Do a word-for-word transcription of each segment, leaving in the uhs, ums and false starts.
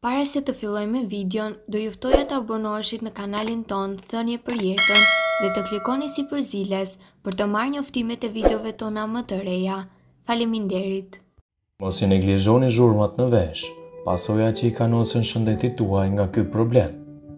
Para se të fillojmë videon, do ju ftoja të abonoheshit në kanalin ton Thënie për Jetën dhe të klikoni si përziles për të marrë njoftimet e videove tona më të reja. Faleminderit. Mos i neglizhoni zhurmat në vesh, pasoja që i kanosen shëndetit tuaj nga ky problem.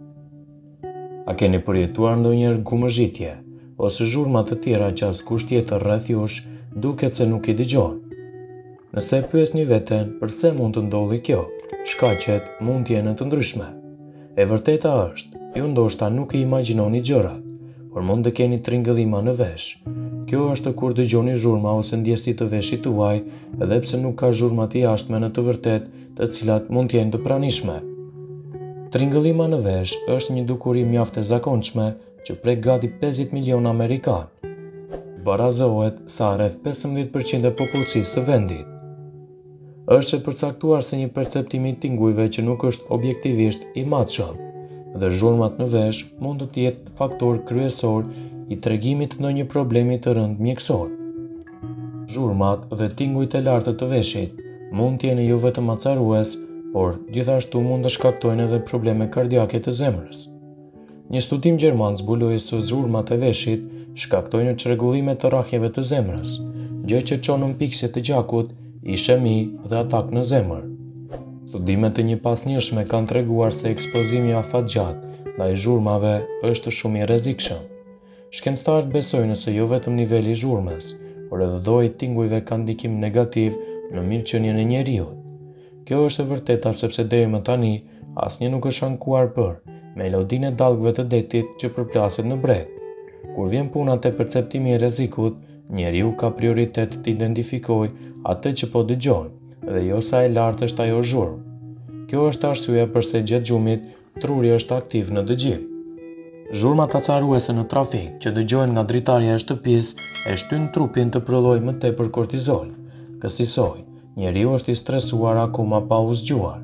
A keni përjetuar ndonjëherë gumëzhitje ose zhurma të tjera që askush tjetër rreth jush duket se nuk i dëgjon? Nëse e pyesni veten pse mund të ndodhi kjo, shkaqet mund të jenë të ndryshme. E vërteta është, ju ndoshta nuk i imagjinoni gjërat, por mund të keni tringëllima në vesh. Kjo është kur dëgjoni zhurma ose ndjesi të veshit tuaj, edhe pse nuk ka zhurma të jashtme në të vërtet, të cilat mund të jenë të pranishme. Tringëllima në vesh është një dukuri mjaft e zakonshme që prek gati pesëdhjetë milion amerikanë. Barazohet sa rreth pesëmbëdhjetë përqind e popullsisë së vendit. Është e përcaktuar se një perceptim i tingujve që nuk është objektivisht i matshëm, dhe zhurmat në vesh mund të jetë faktor kryesor i tregimit të ndonjë problemi të rënd mjekësor. Zhurmat dhe tingujt e lartë të veshit mund të jenë jo vetëm acarues, por gjithashtu mund të shkaktojnë edhe probleme kardiake të zemrës. Një studim gjerman zbuloi se zhurmat e veshit shkaktojnë çrregullime të rrahjeve të zemrës, gjë që çon pikësjet e gjakut, ishemi dhe atak në zemër. Studimet e një pasnjëshme kanë treguar se ekspozimi afatgjat ndaj zhurmave është shumë i rrezikshëm. Shkencëtarët besojnë se jo vetëm niveli i zhurmës, por edhe lloji i tingujve ka ndikim negativ në mirëqenien e njeriut. Kjo është e vërteta sepse deri më tani asnjë nuk është ankuar për melodinë e dallgëve të detit që përplaset në breg. Kur vjen puna te perceptimi i rrezikut, njeriu ka prioritet të identifikojë atë që po dëgjon, dhe jo sa e lartë është ajo zhurmë. Kjo është arsyeja pse gjatë gjumit truri është aktiv në dëgjim. Zhurmat acaruese në trafik që dëgjohen nga dritarja e shtëpisë e shtyn trupin të prodhojë më tepër kortizol. Kësaj, njeriu është i stresuar akoma pa u zgjuar.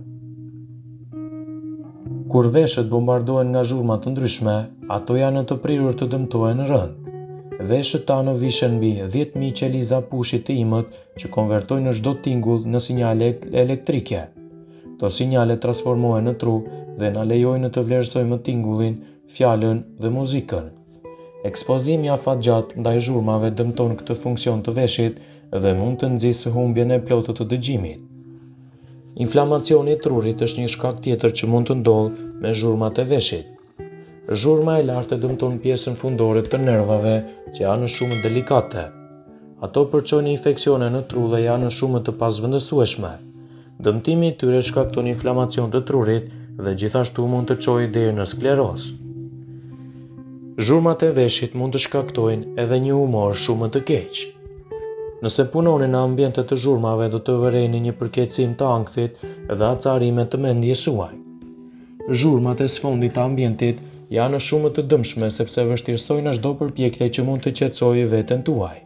Kur veshët bombardohen nga zhurma të ndryshme, ato janë të prirur të dëmtohen rënd. Veshët tanë vishen mbi dhjetë mijë qeliza pushi të imët që konvertojnë çdo tingull në sinjale elektrike. Këto sinjale transformohen në tru dhe na lejojnë të vlerësojmë tingullin, fjalën dhe muzikën. Ekspozimi afatgjat ndaj zhurmave dëmton këtë funksion të veshit dhe mund të nxjisë humbjen e plotë të dëgjimit. Inflamacioni i trurit është një shkak tjetër që mund të ndodhë me zhurmat e veshit. Zhurma e lartë dëmton pjesën fundore të nervave që janë shumë delikate. Ato përçojnë infeksione në tru dhe janë shumë të pazvendësueshme. Dëmtimi i tyre shkakton inflamacion të trurit dhe gjithashtu mund të çojë deri në skleroz. Zhurmat e veshit mund të shkaktojnë edhe një humor shumë të keq. Nëse punoni në ambiente të zhurmave, do të vërejni një përkeqësim të ankthit dhe acarime të mendjes suaj. Zhurmat e sfondit të ambientit janë shumë të dëmshme sepse vështirësojnë çdo përpjekje që mund të qetësojë veten tuaj.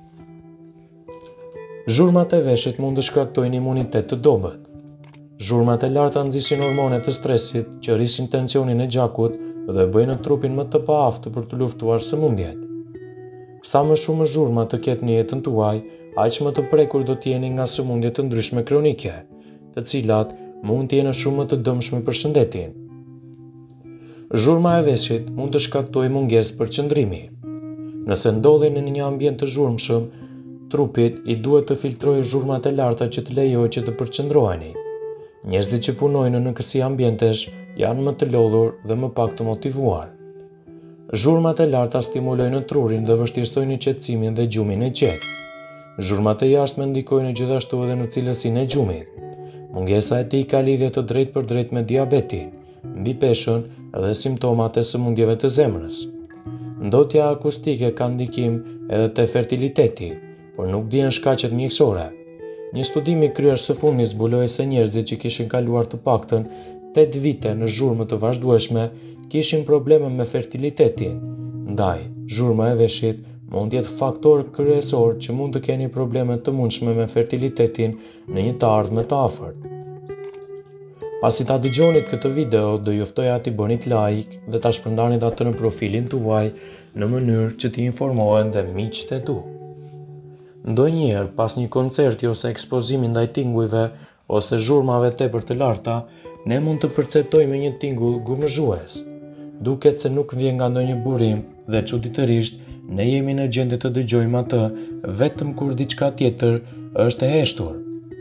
Zhurmat e veshit mund të shkaktojnë imunitet të dobët. Zhurmat e larta nxisin hormonet të stresit që rrisin tensionin e gjakut dhe bëjnë trupin më të paaftë për të luftuar sëmundjet. Sa më shumë zhurma të ketë në jetën tuaj, aq më të prekur do të jeni nga sëmundje të ndryshme kronike, të cilat mund të jenë shumë të dëmshme për shëndetin. Zhurma e veshit mund të shkaktojë mungesë përqendrimi. Nëse ndodheni në një ambient të zhurmshëm, trupit i duhet të filtrojë zhurmat e larta që të lejojë që të përqendroheni. Njerëzit që punojnë në kësi ambientesh janë më të lodhur dhe më pak të motivuar. Zhurmat e larta stimulojnë trurin dhe vështirësojnë qetësimin dhe gjumin e qetë. Zhurmat e jashtme ndikojnë gjithashtu edhe në cilësinë e gjumit. Mungesa e tij ka lidhje të drejtë për drejtë me diabetin, mbi peshën dhe simptomat e sëmundjeve të zemrës. Ndotja akustike ka ndikim edhe te fertiliteti, por nuk dihen shkaqet mjekësore. Një studim i kryer së fundmi zbuloi se njerëzit që kishin kaluar të paktën tetë vite në zhurmë të vazhdueshme kishin probleme me fertilitetin. Ndaj, zhurma e veshit mund të jetë faktor kryesor që mund të keni probleme të mundshme me fertilitetin në një të ardhme të afërt. Pasi ta dëgjonit këtë video, do ju ftoja t'i bënit like dhe ta shpërndanit atë në profilin tuaj në mënyrë që t'i informohen dhe miqtë e tu. Ndonjëherë, pas një koncerti ose ekspozimi ndaj tingujve ose zhurmave tepër të larta, ne mund të perceptojmë një tingull gumëzhues. Duket se nuk vjen nga ndonjë burim dhe çuditërisht ne jemi në gjendje të dëgjojmë atë vetëm kur diçka tjetër është e heshtur.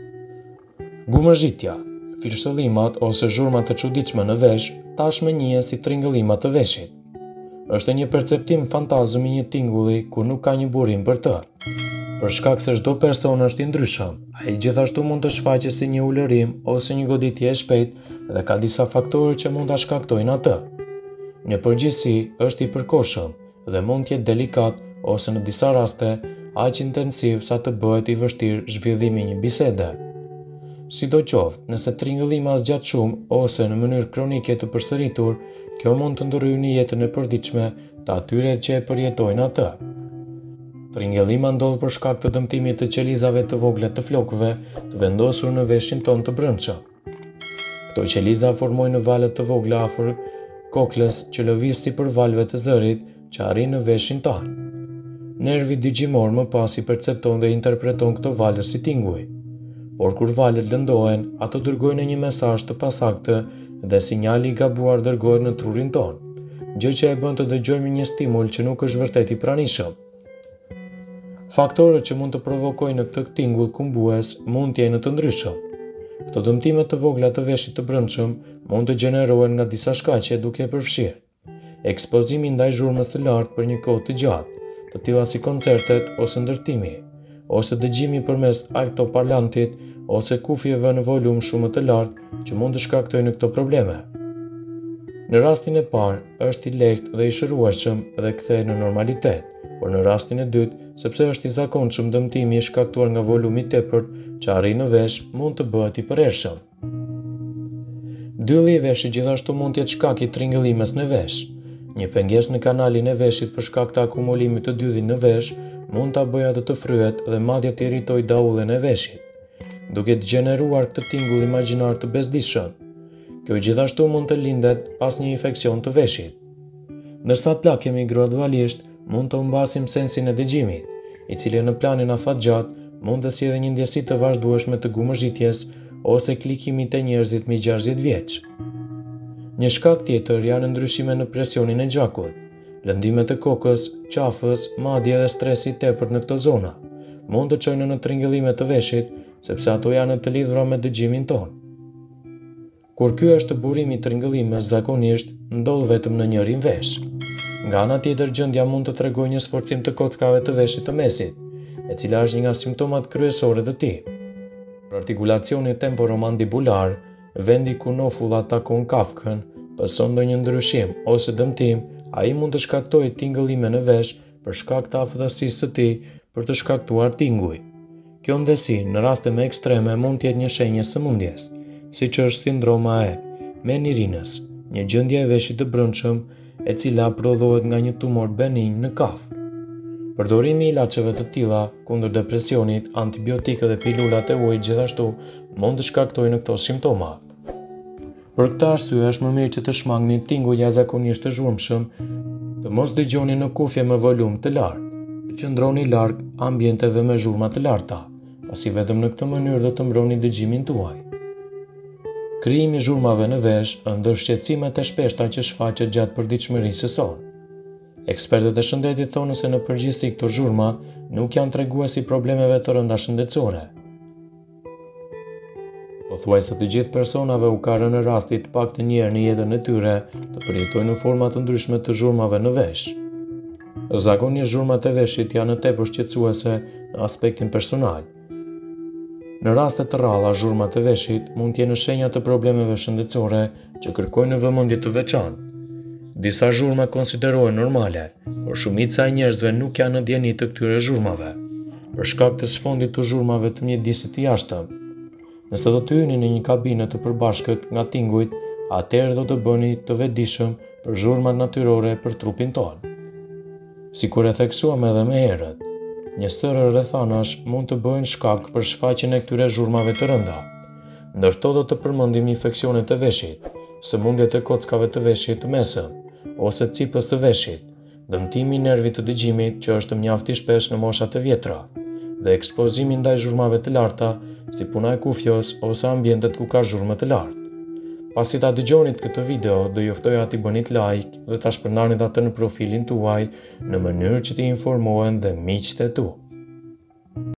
Gumëzhitja, firshëllimat ose zhurmat të çuditshme në vesh, tashmë njihen si tringëllimat të veshit. Është një perceptim fantazëm i një tingulli ku nuk ka një burim për të. Për shkak se çdo person është i ndryshëm, ai gjithashtu mund të shfaqet si një ulërim ose një goditje e shpejtë dhe ka disa faktorë që mund ta shkaktojnë atë. Në përgjithësi është i përkohshëm dhe mund të jetë delikat ose në disa raste aq intensiv sa të bëhet i vështirë zhvillimi i një bisede. Sidoqoftë, nëse tringëllimi zgjat shumë ose në mënyrë kronike të përsëritur, kjo mund të ndrysojë jetën e përditshme të atyre që e përjetojnë atë. Tringëllimi ndodh për shkak të dëmtimit të qelizave të vogla të flokëve të vendosur në veshin tonë të brendshëm. Këto qeliza formojnë valë të vogla afër koklës që lëviz sipër valëve të zërit që arrin në veshin tonë. Nervi dëgjimor më pas i percepton dhe interpreton këto valë si tinguj. Por kur valët lëndohen, ato dërgojnë një mesazh të pasaktë dhe sinjali i gabuar dërgohet në trurin tonë, gjë që e bën të dëgjojmë një stimul që nuk është vërtet i pranishëm. Faktorët që mund të provokojnë këtë tingull kumbues mund të jenë të ndryshëm. Këto dëmtime të vogla të veshit të brendshëm mund të gjenerohen nga disa shkaqe duke e përfshirë ekspozimi ndaj zhurmës të lartë për një kohë të gjatë, të tilla si koncertet ose ndërtimi, ose dëgjimi përmes altoparlantit ose kufjeve në volum shumë të lartë që mund të shkaktojnë këto probleme. Në rastin e parë, është i lehtë dhe i shërueshëm dhe kthehet në normalitet, por në rastin e dytë, sepse është i zakonshëm dëmtimi i shkaktuar nga volumi i tepërt që arrin në vesh, mund të bëhet i përhershëm. Dylli i veshit gjithashtu mund të jetë shkak i tringëllimit në vesh. Një pengesë në kanalin e veshit për shkak të akumulimit të dyllit në vesh mund ta bëjë atë të fryhet dhe madje të irritojë daullën e veshit, duke të gjeneruar këtë tingull imagjinar të bezdishëm. Kjo gjithashtu mund të lindet pas një infeksion të veshit. Ndërsa plakemi gradualisht, mund të humbasim sensin e dëgjimit, i cili në planin afatgjat mund të sjellë një ndjesi të vazhdueshme të gumëzhitjes ose klikimit të njerëzit mbi gjashtëdhjetë vjeç. Një shkak tjetër janë ndryshime në presionin e gjakut, lëndimet e kokës, qafës, madje edhe stresi i tepërt në këto zona mund të çojnë në tringëllime të veshit, sepse ato janë të lidhura me dëgjimin tonë. Kur ky është burimi i tringëllimit, zakonisht ndodh vetëm në njërin vesh. Nga ana tjetër, gjendja mund të tregojë një sforcim të kockave të veshit të mesit, e cila është një nga simptomat kryesore të tij. Artikulacioni temporomandibular, vendi ku nofullat takon kafkën, pëson ndonjë ndryshim ose dëmtim, ai mund të shkaktojë tingëllime në vesh për shkak të aftësisë së tij për të shkaktuar tinguj. Kjo ndësi në raste më ekstreme mund të jetë një shenjë sëmundjes, siç është sindroma e Menirinës, një gjendje e veshit të brendshëm e cila prodhohet nga një tumor benign në kafkë. Përdorimi i ilaçeve të tilla kundër depresionit, antibiotikë dhe pilulat e ujit gjithashtu mund të shkaktojnë këto simptoma. Për këtë arsye është më mirë që të shmangni tinguj jashtëzakonisht të zhurmshëm, të mos dëgjoni në kufje me volum të lartë, të qëndroni larg ambienteve me zhurma të larta, pasi vetëm në këtë mënyrë do të mbroni dëgjimin tuaj. Krijimi i zhurmave në vesh ndër shqetësimet e shpeshta që shfaqet gjatë përditshmërisë së saj. Ekspertët e shëndetit thonë se në përgjithësi këto zhurma nuk janë treguesi i problemeve të rënda shëndetësore. Pothuajse të gjithë personave u ka rënë rasti të paktën një herë në jetën e tyre të përjetojnë në forma të ndryshme të zhurmave në vesh. Zakonisht zhurmat e veshit janë tepër shqetësuese në aspektin personal. Në raste të rralla, zhurmat e veshit mund të jenë shenja të problemeve shëndetësore që kërkojnë vëmendje të veçantë. Disa zhurma konsiderohen normale, por shumica e njerëzve nuk janë në dieni të këtyre zhurmave, për shkak të sfondit të zhurmave të mjedisit të jashtëm. Nëse do të hyni në një kabinë të përbashkët nga tingujt, atëherë do të bëni të vetëdijshëm për zhurmat natyrore për trupin tonë. Sikur e theksuam edhe më herët, një stërë rrethanash mund të bëjnë shkak për shfaqjen e këtyre zhurmave të rënda. Ndërto do të përmendim infeksionet e veshit, sëmundjet e kockave të veshit të mesëm, ose cipës të veshit, dëmtimi i nervit të dëgjimit që është mjaft i shpesh në moshat e vjetra, dhe ekspozimi ndaj zhurmave të larta, si puna e kufjos ose ambientet ku ka zhurmë të lartë. Pasi ta dëgjonit këtë video, do ju ftoja t'i bënit like dhe ta shpërndarni atë në profilin tuaj në mënyrë që t'i informohen dhe miqtë e tu.